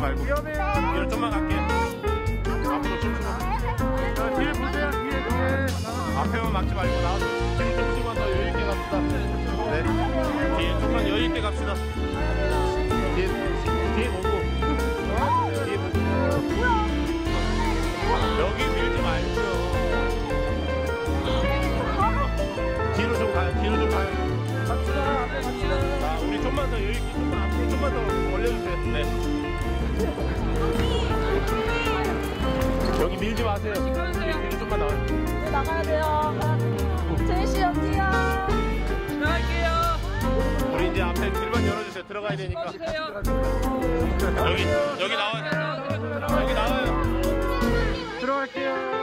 말고. 뒤로 좀만 갈게. 앞으로 좀. 자, 뒤에 보세요. 뒤에. 앞에만 막지 말고 나와서 뒤로 조금만 더 여유 있게 갑시다. 네. 뒤에 좀만 여유 있게 갑시다. 뒤에 보고. 뒤에 보고. 여기 밀지 말고. 뒤로 좀 가요. 뒤로 좀 가요. 갑시다. 앞에 갑시다. 자, 우리 좀만 더 여유 있게 앞으로 좀만 더 올려주세요. 네. 여기 밀지 마세요. 뒤로 좀만 나와요. 네, 나가야 돼요. 제이씨 여기요. 나갈게요. 우리 이제 앞에 길만 열어주세요. 들어가야 되니까. 여기 나와요. 여기 나와요. 들어갈게요.